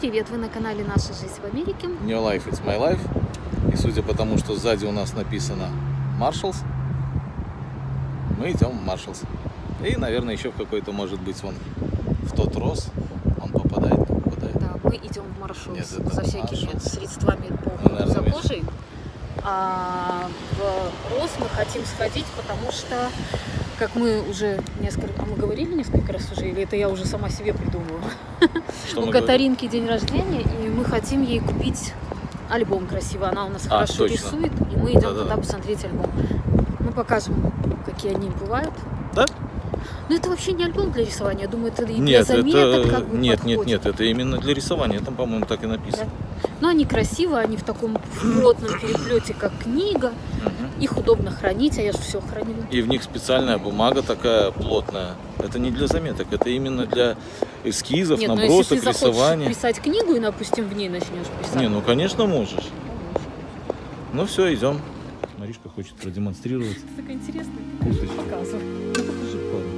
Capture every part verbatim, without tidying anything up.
привет! Вы на канале «Наша жизнь в Америке». New Life, it's my life. И судя по тому, что сзади у нас написано Marshalls, мы идем в Marshalls. И, наверное, еще в какой-то, может быть, вон в тот Росс он попадает, не попадает. Да, мы идем в Marshalls за всякими Marshalls. средствами по уходу за кожей. А в Росс мы хотим сходить, потому что, как мы уже несколько... А мы говорили несколько раз уже, или это я уже сама себе придумываю? Что у Катаринки день рождения, и мы хотим ей купить альбом красивый. Она у нас а, хорошо точно. рисует, и мы идем Да-да-да. туда посмотреть альбом. Мы покажем, какие они бывают. Да? Но это вообще не альбом для рисования, я думаю, это и для Нет, заметок это... как бы нет, подходит. нет, нет, это именно для рисования. Там, по-моему, так и написано. Да? Но они красивые, они в таком плотном переплете, как книга. Угу. Их удобно хранить, а я же все хранила. И в них специальная бумага такая плотная. Это не для заметок, это именно для эскизов, Нет, набросок, но если ты рисования. захочешь писать книгу и, допустим, в ней начнешь писать. Не, ну конечно можешь. Ну все, идем. Маришка хочет продемонстрировать. Так интересно. Курточку. Показывай. Ну, покажи пару.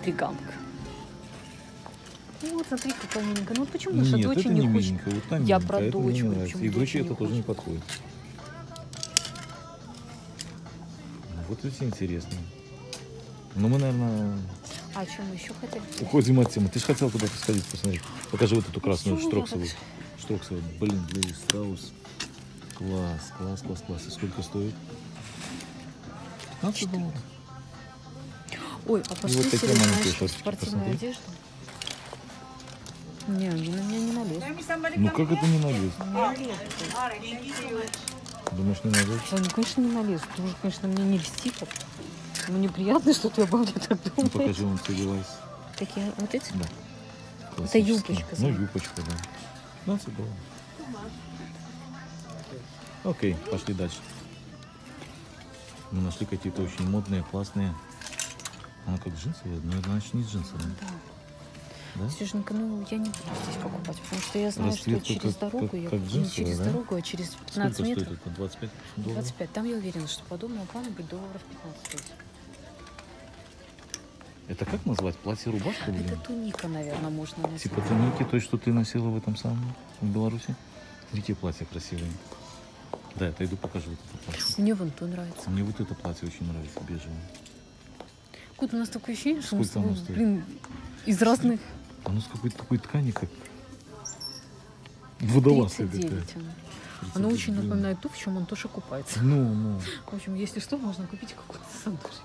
интриганка. Ну, вот, смотри, какая миленькая. Ну, вот почему наша Нет, дочь это не не хочет? миленькая, вот та Я миленькая, про это мне не дочку, нравится. почему И дочь дочери не это тоже не хочет? подходит. Ну, вот эти интересные. Ну, мы, наверное, А что мы еще хотели? уходим от темы. Ты же хотел куда-то сходить, посмотреть. Покажи вот эту красную Чего я штроксовую. так- Штроксовую. Блин, Леви Страус. Класс, класс, класс, класс. И сколько стоит? пятнадцать долларов. Ой, а пошли, вот такие Сереж, маленькие знаешь, шортики спортивную посмотри. одежду. Не, они на меня не налезут. Ну как это не налезть? Не налезут. Думаешь, не налезть? Ой, ну, конечно, не налезут. Ты уже, конечно, мне не льстит. Мне приятно, что ты обо мне так Ну думаешь. покажи вон те девайс. Такие, вот эти? Да. Это Классические. юбочка. Ну, знаешь. юбочка, да. пятнадцать долларов. Окей, пошли дальше. Мы нашли какие-то очень модные, классные. Она как джинсовая, но это значит не джинсовая. Да. Да? Сереженька, ну я не буду здесь покупать, потому что я знаю, Расцветка что через как- дорогу, как- я как не джинсовая, через да? дорогу, а через пятнадцать Сколько метров. стоит это? двадцать пять долларов? двадцать пять. Там я уверена, что подобного плана будет долларов пятнадцать стоить. Это как назвать? Платье-рубашка? Это туника, наверное, можно назвать. Типа туники, той, что ты носила в этом самом, в Беларуси? Какие платья красивые. Да, я отойду, покажу вот это платье. Мне вон то нравится. Мне вот это платье очень нравится, бежевое. Кот, у нас такое ощущение, что мы с Сколько оно тобой, стоит? блин, из разных... Оно с какой-то такой ткани, как водолазка тридцать какая. девять она. Она очень напоминает ту, в чем Антоша купается. Ну, ну. В общем, если что, можно купить какую-то с Антошей.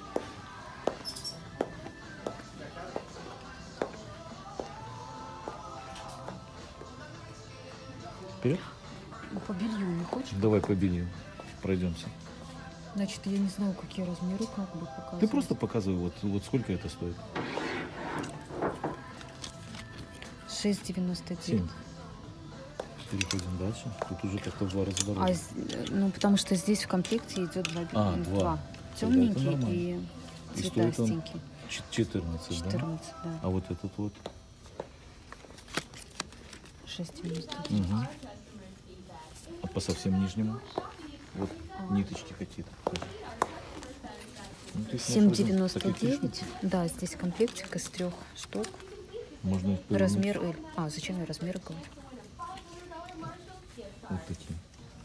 Вперед? Ну, по белью не хочешь? Давай по белью пройдемся. Значит, я не знаю, какие размеры, как бы показывать. Ты просто показывай, вот, вот сколько это стоит. шесть девяносто Семь. девять. Переходим дальше. Тут уже как-то в два раза А, дороже. з- ну, потому что здесь в комплекте идет два, А, м, два. два. Тогда это Темненький нормально. и И стоит он цветастенький. Ч- четырнадцать, да? четырнадцать, да. А вот этот вот. шесть девяносто девять. Угу. А по совсем нижнему? Вот ниточки какие-то. покажи. Ну, ты семь сможешь девяносто таких три девять. штуки. Да, здесь комплектик из трех штук. Можно их повернуть. Размер L. А, зачем я размеры говорю? Вот такие.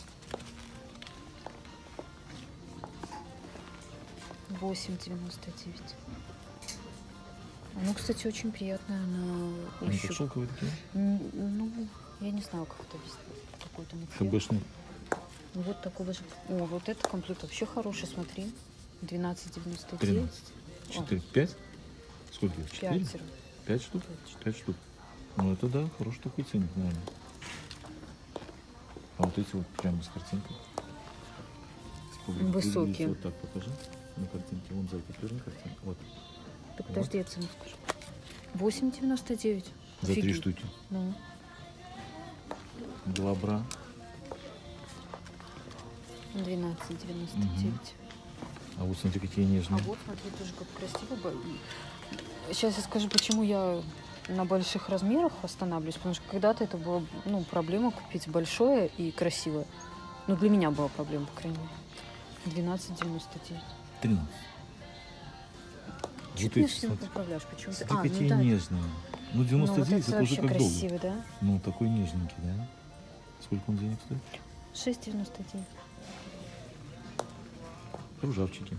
восемь девяносто девять. Оно, кстати, очень приятное на Они как ощупь. шелковые такие? М, Ну, я не знаю, как это объяснить. Какой-то материал. ХБшный. Вот такого же. О, вот этот комплект вообще хороший, смотри. двенадцать девяносто девять. тринадцать. Четыре. Пять? Сколько? их? Четыре? Пятеро. Пять штук? Пять. Пять штук. Ну это да, хороший такой ценник, наверное. А вот эти вот прямо с картинкой. Высокие. Вот так покажи на картинке. Вон сзади, верни картинку. Вот. Так подожди, я цену скажу. восемь девяносто девять. За три штуки. Ну, Два бра. двенадцать девяносто девять. А вот смотри, какие А нежные. вот, смотри, тоже как красиво. бы. Сейчас я скажу, почему я на больших размерах останавливаюсь. Потому что когда-то это была, ну, проблема купить большое и красивое. Ну, для меня была проблема, по крайней мере. двенадцать девяносто девять. тринадцать. Чего Вот ты меня эти, все время смотри. поправляешь? Почему ты... Смотри, А, какие ну да. нежные. Ну, Ну, девяносто вот девять это это уже вообще как долго. красивый, да? Ну, такой нежненький, да? Сколько он денег стоит? шесть девяносто девять. Кружавчики.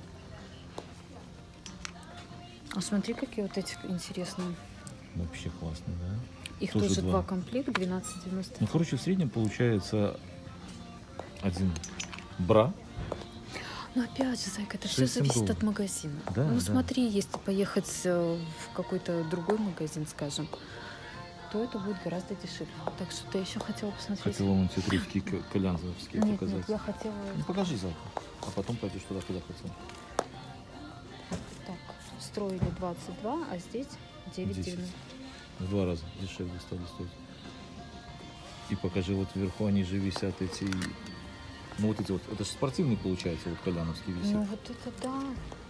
А смотри, какие вот эти интересные. Вообще классно, да? Их Тоже тоже, два. два комплекта, двенадцать девяносто. Ну, короче, в среднем получается один бра. Ну, опять же, Зайка, это все шесть зависит долларов. от магазина. Да, ну, да. смотри, если поехать э, в какой-то другой магазин, скажем, то это будет гораздо дешевле. Так что ты еще хотела посмотреть? Хотела вам эти трубки калянзовские Нет, показать. нет, я хотела... Ну, покажи завтра. А потом пойдешь туда, куда хотел. Так, строили двадцать два, а здесь девять десять. девяносто. В два раза дешевле стали стоить. И покажи, вот вверху они же висят эти... Ну, вот эти вот, это же спортивные, получается, вот коляновские висят. Ну, вот это да.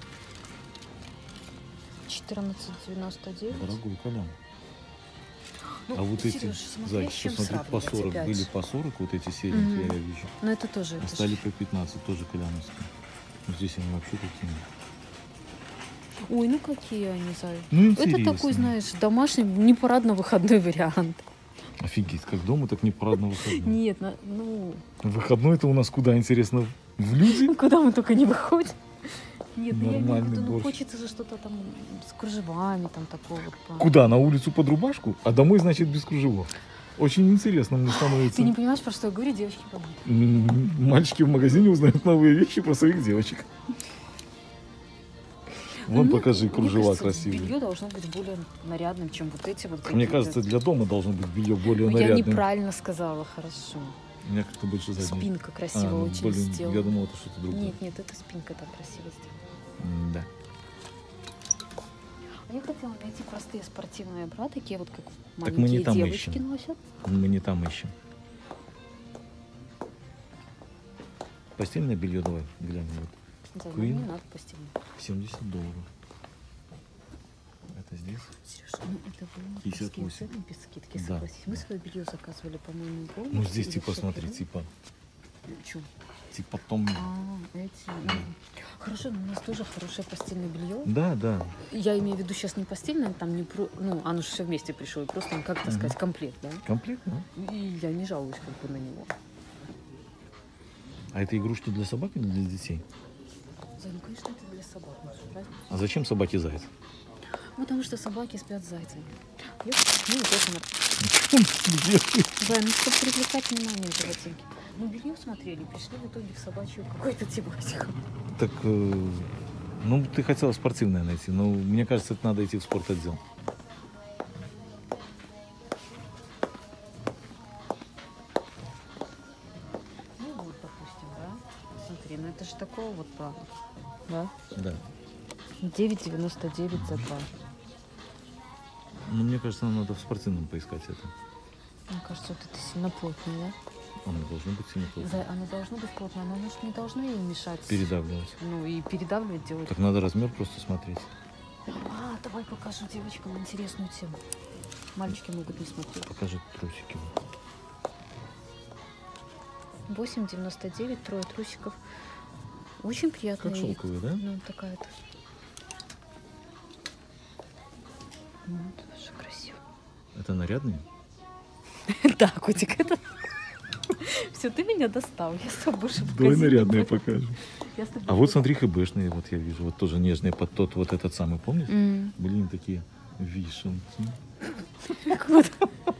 четырнадцать девяносто девять. Дорогой колян. Ну, а вот эти, Серёж, смотри, зайчики, с чем посмотри, по сравнивать сорок. опять Были же. по сорок, вот эти серенькие, Мгм. я вижу. Но это тоже... А это стали ж- по пятнадцать, тоже коляновские. Но здесь они вообще такие. Ой, ну какие они, Зай. Ну, Это интересно. такой, знаешь, домашний, не парадно-выходной вариант. Офигеть, как дома, так не парадно выходной. Нет, на- ну, Выходной-то у нас куда, интересно, в люди? куда мы только не выходим. Нет, ну я имею в Нормальный виду, ну борщ. хочется же что-то там с кружевами, там такого вот. плана. Куда? На улицу под рубашку? А домой, значит, без кружевов. Очень интересно мне становится. Ты не понимаешь, про что я говорю, девочки поймут. М, Мальчики в магазине узнают новые вещи про своих девочек. Вон, Ну, покажи, мне кружева кажется, красивые. Белье должно быть более нарядным, чем вот эти вот. Мне какие-то. кажется, для дома должно быть белье более Ну, я нарядным. неправильно сказала, хорошо. У меня как-то больше заднее. Спинка А, красиво ну, очень блин, сделана. я думал, это что-то другое. Нет, нет, это спинка так красиво сделана. М, Да. А я хотела найти простые спортивные бра, такие вот, как Так мы не маленькие там девочки ищем. носят. Мы не там ищем. Постельное белье давай глянем. Вот. Да, Queen. мне не надо постельное. семьдесят долларов. Это здесь? Сереж, ну это были пятьдесят московские восемь. цены без скидки, Да. согласись. Мы свое белье заказывали, по-моему, полностью. Ну здесь или типа всё смотри, второе. типа, Чё? типа том. А, эти. ну. Хорошо, но у нас тоже хорошее постельное белье. Да, да. Я имею в виду сейчас не постельное, там не про... Ну, оно же все вместе пришло, и просто, ну, как это Мгм. сказать, комплект, да? Комплект, да? И я не жалуюсь как бы на него. А это игрушки для собак или для детей? Зай, ну, конечно, это для собак. Ну, что, разница? А зачем собаке заяц? Потому что собаки спят с зайцами. Я- Ну, и тоже на- Где? Зай, ну, чтобы привлекать внимание животинки. Мы белье смотрели, пришли в итоге в собачью какой-то тематику. Так, э, ну ты хотела спортивное найти, но мне кажется, это надо идти в спортотдел. Ну, вот, допустим, да? Смотри, ну это же такого вот плана. Да? Да. девять девяносто девять за два. Ну мне кажется, нам надо в спортивном поискать это. Мне кажется, вот это сильно плотное, да? Оно должно быть сильно плотно. Зай, оно должно быть плотное, но оно же не должно ей мешать. Передавливать. Ну и передавливать делать. Так надо размер просто смотреть. А, давай покажу девочкам интересную тему. Мальчики могут не смотреть. Покажи трусики. восемь девяносто девять, трое трусиков. Очень приятно. Как шелковые, да? Ну, такая-то. Вот, что красиво. Это нарядные? Да, котик, это... Все, ты меня достал. Я с тобой больше в Давай магазин не нарядные пойду. покажем. Я с тобой А вот больше- смотри, хэбэшные, вот я вижу, вот тоже нежные под тот, вот этот самый, помнишь? М. Блин, такие вишенки. Так вот.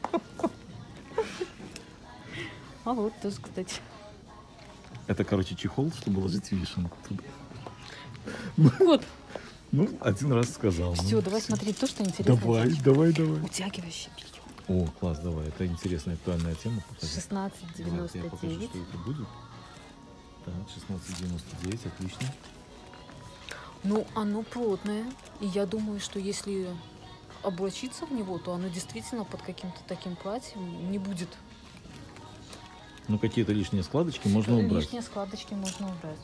А вот тоже, кстати. Это, короче, чехол, чтобы ложить вишенку туда. Вот. Ну, один раз сказал. ну. Все, давай смотреть то, что интересно. Давай, девочкам. давай, давай. Утягивающее белье. О, класс, давай. Это интересная, актуальная тема. Покажи. шестнадцать Давай, девяносто я покажу, девять. что это будет. Так, шестнадцать девяносто девять, отлично. Ну, оно плотное. И я думаю, что если облачиться в него, то оно действительно под каким-то таким платьем не будет. Ну, какие-то лишние складочки можно убрать. Лишние складочки можно убрать.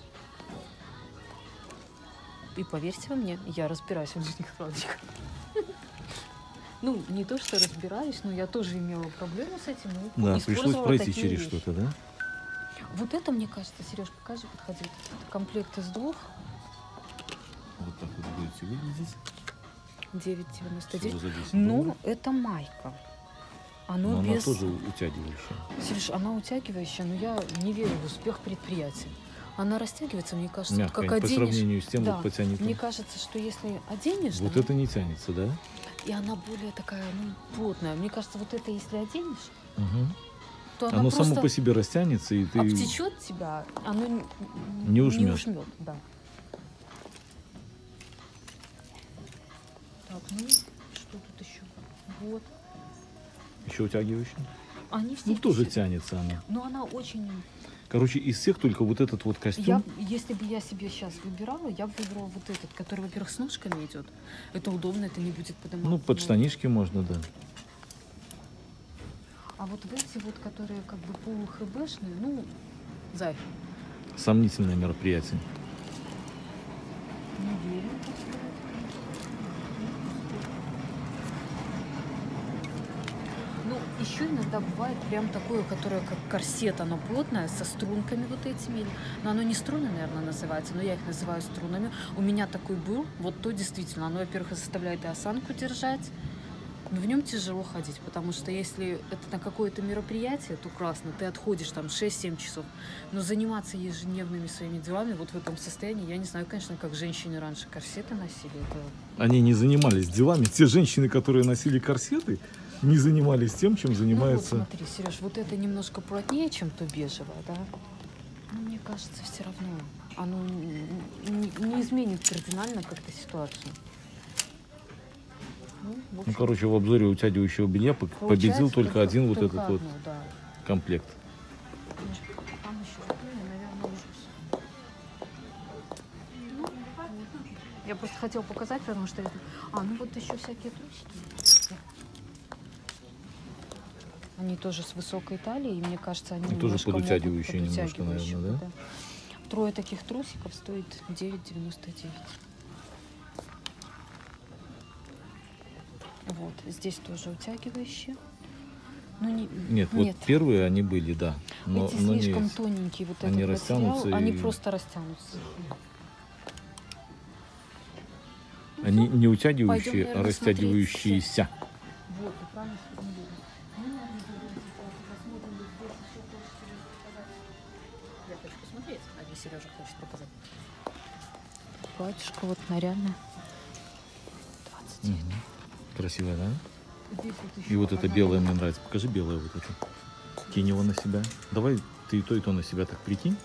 И поверьте вы мне, я разбираюсь в лишних складочках. Ну, не то, что разбираюсь, но я тоже имела проблему с этим. и Да, использовала пришлось пройти такие через вещи. что-то, да? Вот это, мне кажется, Сереж, покажи, подходи. Это комплект из двух. Вот так вот будете выглядеть. девять девяносто Всего девять. за десять Ну, долларов. это майка. Оно Но она без... тоже утягивающая. Сереж, она утягивающая, но я не верю в успех предприятия. Она растягивается, мне кажется, вот Мягкая, как по оденешь. сравнению с тем, Да, вот потянет. мне кажется, что если оденешь, Вот да, это не тянется, да? и она более такая, ну, плотная. Мне кажется, вот это если оденешь, Угу. то она Оно просто само по себе растянется, и ты... обтечет тебя, оно н- Не ужмёт. Не ужмёт, да. Так, ну, что тут еще? Вот. Еще утягивающая. Они все Ну, тоже впечат- тянется она. Но она очень... Короче, из всех только вот этот вот костюм. Я, если бы я себе сейчас выбирала, я бы выбрала вот этот, который, во-первых, с ножками идет. Это удобно, это не будет подниматься. Ну, под штанишки можно, да. А вот в эти вот, которые как бы полухбшные, ну, Зай, Сомнительное мероприятие. не верю, так сказать. Ну, еще иногда бывает прям такое, которое как корсет, оно плотное, со струнками вот этими. Но оно не струны, наверное, называется, но я их называю струнами. У меня такой был, вот то действительно, оно, во-первых, заставляет и осанку держать, но в нем тяжело ходить, потому что если это на какое-то мероприятие, то классно, ты отходишь там шесть-семь часов, но заниматься ежедневными своими делами вот в этом состоянии, я не знаю, конечно, как женщины раньше корсеты носили. Это... Они не занимались делами. Те женщины, которые носили корсеты, не занимались тем, чем занимаются... Ну вот смотри, Сереж, вот это немножко плотнее, чем то бежевое, да? Но мне кажется, все равно оно не, не изменит кардинально как-то ситуацию. Ну, в общем, Ну, короче, в обзоре утягивающего белья победил получается, только один вот только этот одно, вот да. комплект. Там еще такие, наверное, ужас. Ну, я просто хотела показать, потому что... это- А, ну вот еще всякие трусики. Они тоже с высокой талией, и мне кажется, они И тоже немножко могут подутягивающие немножко, подутягивающие, наверное, да? Трое таких трусиков стоит девять девяносто девять. Вот, здесь тоже утягивающие. Ну, не, Нет, вот первые они были, да. Но, эти но не слишком эти. тоненькие, вот Они этот материал, растянутся они и- просто растянутся. Они не утягивающие, Пойдем, а наверное, растягивающиеся. Вот, и правильно сформулировано. Ну, ладно, давайте посмотрим, вот здесь еще тоже Сережа показать. Я хочу посмотреть, а где Сережа хочет показать. Платьишко вот нарядное. двадцать девять. Мгм. Красивая, да? Здесь вот еще И вот это одна белое вот- мне нравится. Покажи белое вот это. Кинь его на себя. Давай ты и то, и то на себя так прикинь.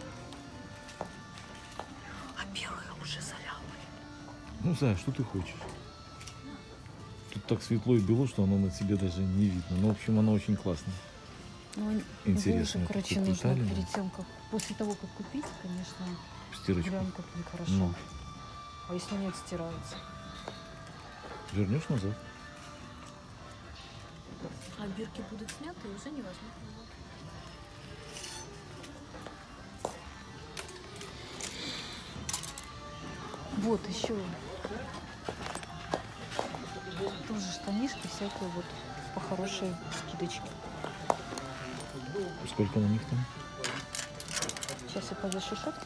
А белая уже залялась. Ну, Зая, что ты хочешь? Тут так светло и бело, что оно на тебе даже не видно. Ну, в общем, оно очень классно. Ну, они- Интересно, волосы, короче, какой-то нужно Италии. перед тем, как... После того, как купить, конечно, Стирочку. глянь, как нехорошо. Ну. А если нет, стирается. Вернешь назад. А бирки будут сняты и уже не возьмут. Вот еще тоже штанишки всякие вот по хорошей скидочке. Сколько на них там? Сейчас я повешу шот.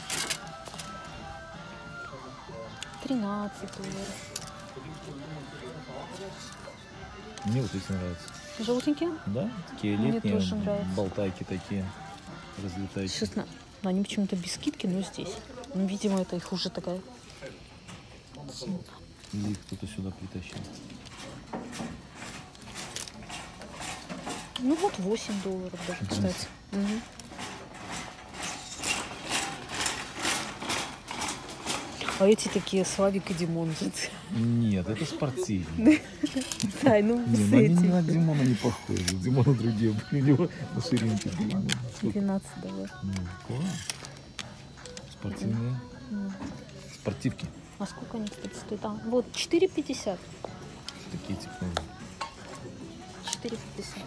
тринадцать долларов. Мне вот эти нравятся. Желтенькие? Да? Такие Мне летние тоже нравятся. болтайки такие. Разлетающие. шестнадцать. Но они почему-то без скидки, но здесь. Ну, видимо, это их уже такая. Или их кто-то сюда притащил. Ну вот восемь долларов даже, кстати. Мгм. А эти такие Славик и Димон. Нет, это спортивные. Дай, ну Не, с ну они этим. на Димона не похожи. У Димона другие были. У него на ширинке были. Ну, сколько? двенадцать долларов. Ну, класс. Спортивные. М. Спортивки. А сколько они, кстати, стоят? А, вот четыре пятьдесят. Такие типа. четыре пятьдесят.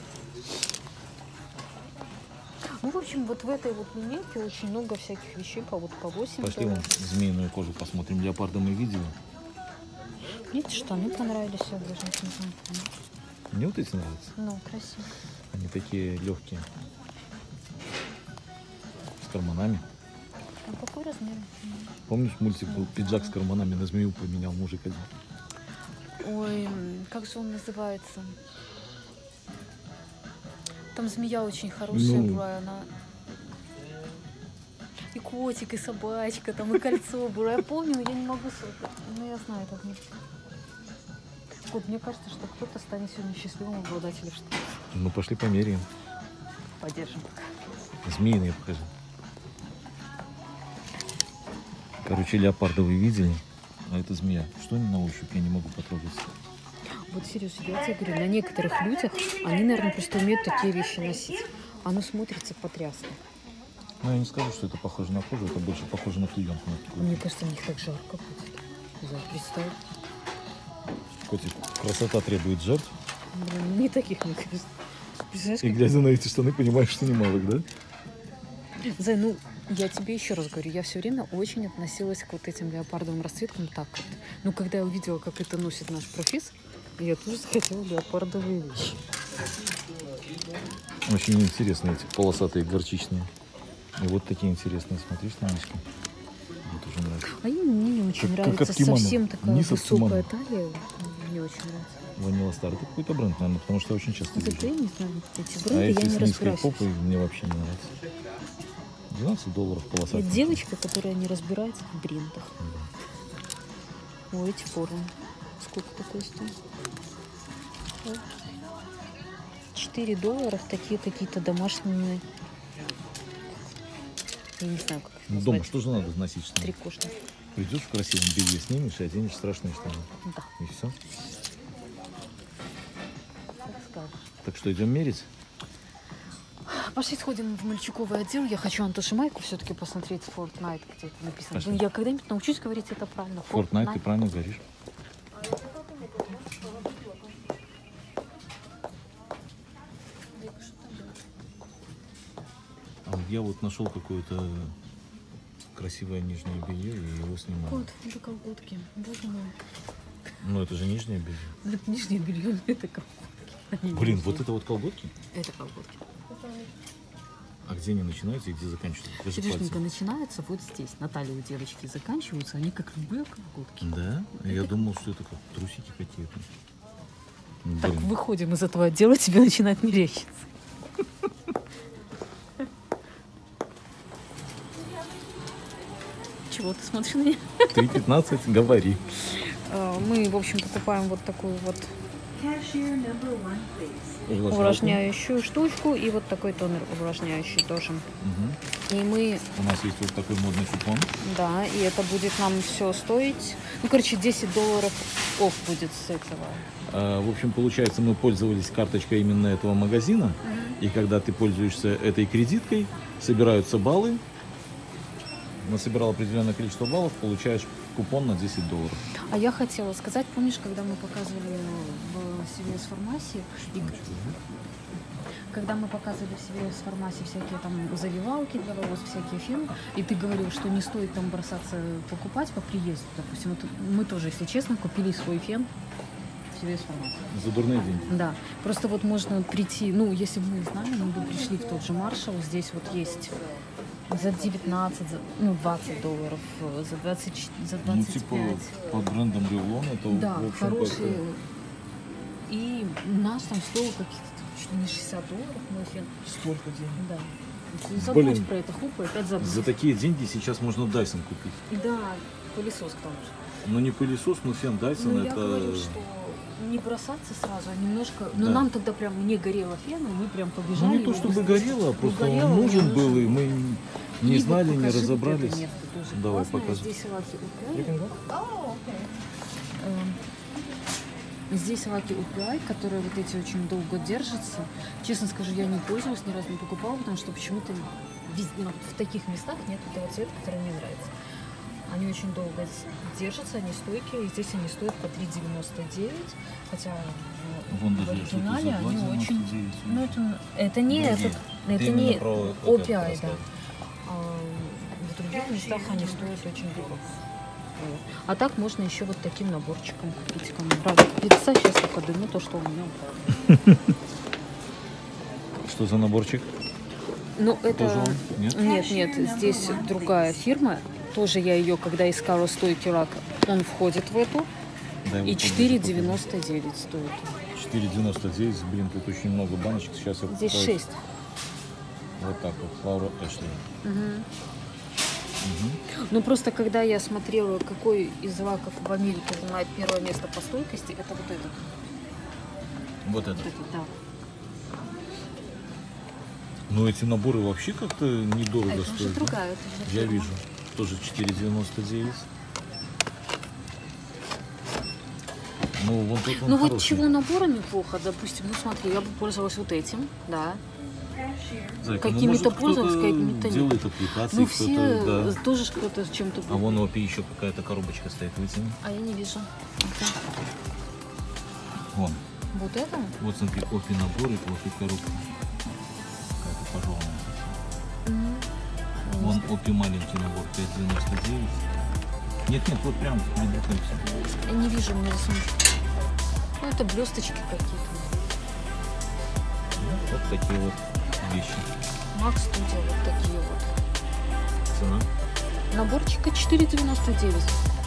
Ну, в общем, вот в этой вот линейке очень много всяких вещей по вот по восемь Пошли вон долларов. змеиную кожу посмотрим. Леопарда мы видели. Мне эти штаны понравились, я даже не знаю. Мне вот эти нравятся. Ну, красиво. Они такие легкие. С карманами. А какой размер? Помнишь, мультик был «Пиджак с карманами», на змею поменял мужик один. Ой, м, как же он называется? Там змея очень хорошая Ну. была, она... И котик, и собачка, там и кольцо было. Я помню, но я не могу создать. Ну, я знаю этот мультик. Вот, мне кажется, что кто-то станет сегодня счастливым обладателем штанов. Ну, пошли померяем. Поддержим пока. Змеиные покажи. Короче, леопарда вы видели, а это змея. Что они на ощупь? Я не могу потрогать. Вот серьезно, я тебе говорю, на некоторых людях они, наверное, просто умеют такие вещи носить. Оно смотрится потрясно. Ну, я не скажу, что это похоже на кожу, это больше похоже на клеенку. на такую. Мне кажется, на них так жарко будет. Не знаю, представь. Котик, красота требует жертв. Блин, ну не таких, мне кажется. Представляешь, И как... глядя на эти штаны, понимаешь, что немалых, да? Зай, ну, я тебе еще раз говорю, я все время очень относилась к вот этим леопардовым расцветкам так как-то. Ну, когда я увидела, как это носит наш профессор, я тоже захотела леопардовые вещи. Очень интересные эти полосатые горчичные. И вот такие интересные, смотри, штанишки. Вот уже нравится. А мне не очень Как- как нравится от кимоно. совсем такая Низ от высокая кимоно. талия. Не очень нравится. Ванила Стар. Это какой-то бренд, наверное, потому что я очень часто Это вижу. я не знаю, эти А бренды эти я не с низкой разбираюсь. попой мне вообще не нравятся. двенадцать долларов Я полосатые. девочка, которая не разбирается в брендах. Ой, эти формы. Сколько такое стоит? четыре доллара, такие какие-то домашние. Я не знаю, как их Ну, назвать. дома что же надо носить? Что ли? Трикошник. Придешь в красивом белье, снимешь и оденешь страшные штаны. Да, И все. как скажешь. Так что, идем мерить? Пошли сходим в мальчуковый отдел. Я хочу Антоше майку все-таки посмотреть Fortnite, где это написано. Пошли. Блин, я когда-нибудь научусь говорить это правильно. Fortnite, ты правильно говоришь. А вот я вот нашел какое-то красивое нижнее белье и его снимаю. Вот, это колготки. Боже мой. Ну это же нижнее белье. Это нижнее белье, но это колготки. Они Блин, нижние. вот это вот колготки? Это колготки. А где они начинаются и где заканчиваются? Покажи Сережненько пальцем. начинается вот здесь. На талии у девочки заканчиваются. Они как любые колготки. Да? Я думал, что это как трусики какие-то. Так, Блин. выходим из этого отдела, тебе начинает мерещиться. Чего ты смотришь на меня? три пятнадцать, говори. Э, Мы, в общем, покупаем вот такую вот Увлажняйку. увлажняющую штучку и вот такой тонер увлажняющий тоже. Мгм. И мы, У нас есть вот такой модный купон. да, и это будет нам все стоить. Ну, короче, десять долларов офф будет с этого. А, В общем, получается, мы пользовались карточкой именно этого магазина. И когда ты пользуешься этой кредиткой, собираются баллы. Насобирал определенное количество баллов, получаешь купон на десять долларов. А я хотела сказать, помнишь, когда мы показывали в си ви эс фармасии, и когда мы показывали в си ви эс фармасии всякие там завивалки для волос, всякие фены, и ты говорил, что не стоит там бросаться покупать по приезду, допустим. Вот мы тоже, если честно, купили свой фен в си ви эс фармасии. За дурные деньги. Да, просто вот можно прийти, ну, если бы мы знали, мы бы пришли в тот же Маршалл, здесь вот есть за девятнадцать, за, ну, двадцать долларов, за двадцать, за Ну, двадцать типа, пять. под брендом Revlon это, Да, в общем, хорошие. как-то И у нас там стоило каких-то чуть ли не шестьдесят долларов мой фен. столько денег. Да. Забудь Блин. про это, хупа, опять забудь. За такие деньги сейчас можно Dyson купить. Да, пылесос к тому же. Ну, не пылесос, но фен Dyson Ну, я это... говорю, что не бросаться сразу, а немножко... Но Да. нам тогда прям не горело фен, и мы прям побежали. Ну, не то его чтобы быстрее. горело, а просто горело, он не нужен нужен. был, и мы не И вот знали, не покажи вот разобрались. это место тоже Давай, классное. показывай. Здесь лаки упряй. Эм, Здесь лаки упряй, которые вот эти очень долго держатся. Честно скажу, я не пользовалась, ни разу не покупала, потому что почему-то везде, ну, в таких местах нет вот этого цвета, который мне нравится. Они очень долго держатся, они стойкие, и здесь они стоят по три девяносто девять, хотя э, Вон в даже оригинале что-то за они два девяносто очень... девять. Ну, это, это не Другие. этот, это Ты не именно про вот это о пи ай, да. рассказывай. А в других местах они стоят очень дорого. Вот. А так можно еще вот таким наборчиком купить. Кому нравится пицца, сейчас я подыму то, что у меня упало. Что за наборчик? Ну, это... Тоже он? Нет? Нет, нет, здесь другая фирма. Тоже я ее, когда искала стойкий лак, он входит в эту. Дай его И поближе четыре покажу. девяносто девять стоит. четыре девяносто девять, блин, тут очень много баночек. Сейчас я Здесь попытаюсь- шесть. Вот так вот, Лаура Эшли. Мгм. Мгм. Ну, просто когда я смотрела, какой из лаков в Америке занимает первое место по стойкости, это вот этот. Вот это. Вот этот, да. Ну, эти наборы вообще как-то недорого А это стоят. уже да? другая. это же Я фирма. вижу. Тоже четыре девяносто девять. Ну, вон тут он Ну вот хороший. чего набора неплохо, допустим, ну смотри, я бы пользовалась вот этим, да. Зайка, ну, какими-то может, пользовалась, кто-то какими-то нет. делает аппликации, Ну кто-то, все да. тоже ж кто-то с чем-то... А вон у Опи еще какая-то коробочка стоит, вытяни. А я не вижу. Ага. Вон. Вот это? Вот смотри, Опи набор и Опи коробка. Какая-то пожеванная. Мгм. Вон Опи маленький набор, пять девяносто девять. Нет, нет, вот прям перед рукой все. Я не вижу, мне засунуть. Ну это блесточки какие-то. Вот такие вот вещи. Макс Студия, вот такие вот. Цена? Наборчика четыре девяносто девять.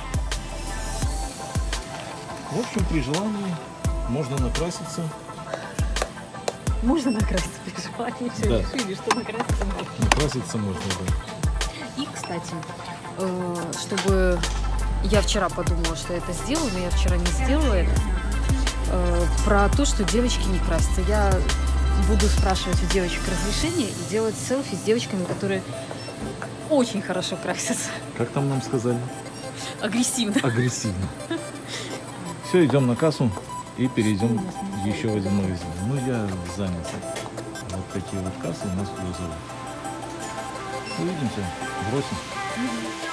В общем, при желании можно накраситься. Можно накраситься при желании. Все Да. решили, что накраситься можно. Накраситься можно, да. И, кстати, э, чтобы я вчера подумала, что я это сделаю, но я вчера не сделала это, э, про то, что девочки не красятся. Я буду спрашивать у девочек разрешение и делать селфи с девочками, которые очень хорошо красятся. Как там нам сказали? Агрессивно. Агрессивно. Все, идем на кассу и перейдем еще в один магазин. Ну, я занялся. Вот такие вот кассы у нас в Лозово. Увидимся. Бросим.